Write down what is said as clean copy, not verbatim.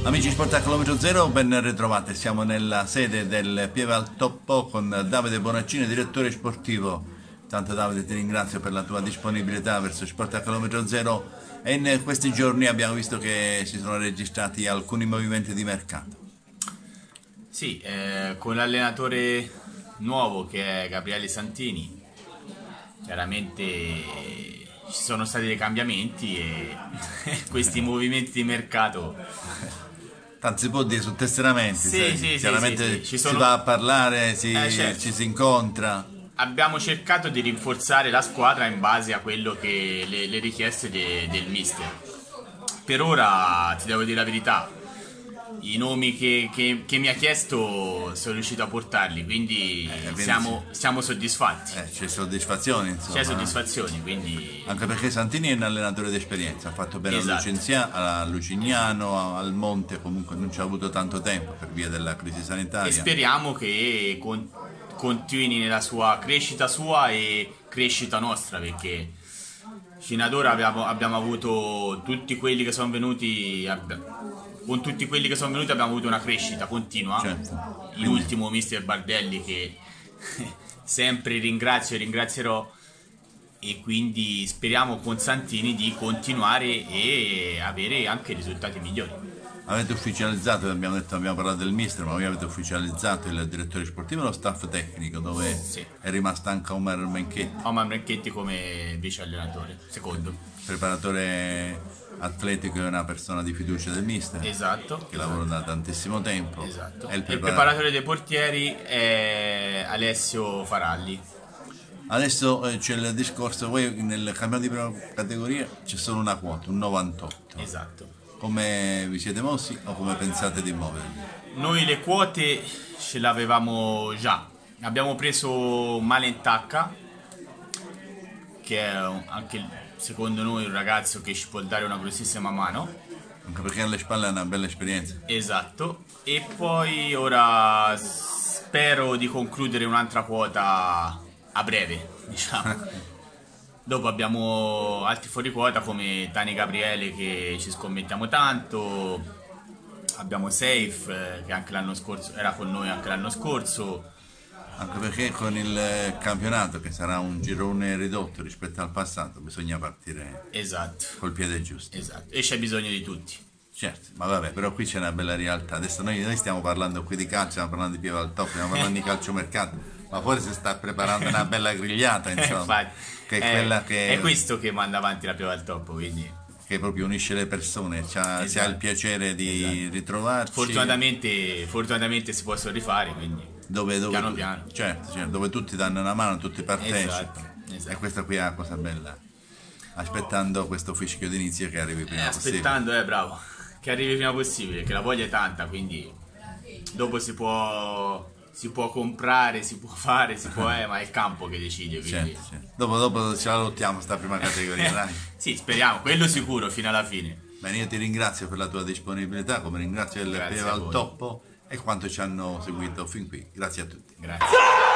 Amici Sport a chilometro zero, ben ritrovati. Siamo nella sede del Pieve al Toppo con Davide Bonaccini, direttore sportivo. Tanto Davide, ti ringrazio per la tua disponibilità verso Sport a chilometro zero, e in questi giorni abbiamo visto che si sono registrati alcuni movimenti di mercato. Sì, con l'allenatore nuovo che è Gabriele Santini, chiaramente ci sono stati dei cambiamenti e questi movimenti di mercato. Tanto si può dire su tesseramenti, Sì, chiaramente ci si va a parlare, certo. ci si incontra. Abbiamo cercato di rinforzare la squadra in base a quello che le richieste del mister. Per ora ti devo dire la verità, i nomi che mi ha chiesto sono riuscito a portarli, quindi siamo soddisfatti. C'è soddisfazione, insomma. C'è soddisfazione, quindi... Anche perché Santini è un allenatore di esperienza, ha fatto bene Esatto. a Lucignano, al Monte, comunque non ci ha avuto tanto tempo per via della crisi sanitaria. E speriamo che continui nella sua crescita sua e crescita nostra, perché fino ad ora abbiamo avuto tutti quelli che sono venuti... Con tutti quelli che sono venuti abbiamo avuto una crescita continua. Certo. L'ultimo mister Bardelli, che sempre ringrazio e ringrazierò, e quindi speriamo con Santini di continuare e avere anche risultati migliori. Avete ufficializzato, abbiamo parlato del mister, ma voi avete ufficializzato il direttore sportivo e lo staff tecnico, dove Sì. è rimasto anche Omar Menchetti, Omar Menchetti come vice allenatore, secondo. preparatore atletico e una persona di fiducia del mister. Esatto. Che lavora da tantissimo tempo. Esatto. E il preparatore dei portieri è Alessio Faralli. Adesso c'è il discorso, voi nel campionato di prima categoria c'è solo una quota, un 98. Esatto. Come vi siete mossi o come pensate di muovervi? Noi le quote ce l'avevamo già. Abbiamo preso Malentacca, che è anche secondo noi un ragazzo che ci può dare una grossissima mano. Anche perché alle spalle ha una bella esperienza. Esatto. E poi ora spero di concludere un'altra quota a breve, diciamo. Dopo abbiamo altri fuori quota come Tani Gabriele, che ci scommettiamo tanto. Abbiamo Safe, che anche l'anno scorso era con noi anche l'anno scorso. Anche perché con il campionato, che sarà un girone ridotto rispetto al passato, bisogna partire Esatto. col piede giusto. Esatto. E c'è bisogno di tutti. Certo, ma vabbè, però qui c'è una bella realtà. Adesso noi stiamo parlando qui di calcio, stiamo parlando di Pieve al Toppo, stiamo parlando di calciomercato, ma fuori si sta preparando una bella grigliata, insomma. Infatti, che è quella che è questo che manda avanti la Pieve al Toppo, quindi... che proprio unisce le persone, si ha il piacere di ritrovarci. Fortunatamente si possono rifare, quindi dove, piano piano. Certo, dove tutti danno una mano, tutti partecipano. Esatto. E questa qui è la cosa bella. Aspettando questo fischio d'inizio che arrivi prima possibile. Aspettando, bravo, che arrivi prima possibile, che la voglia è tanta, quindi dopo si può comprare, si può fare, ma è il campo che decide, quindi... certo. Dopo ce la lottiamo sta prima categoria, dai. Sì, speriamo, quello sicuro, fino alla fine. Bene, io ti ringrazio per la tua disponibilità, come ringrazio il Pieve al Toppo e quanto ci hanno seguito fin qui. Grazie a tutti. Grazie.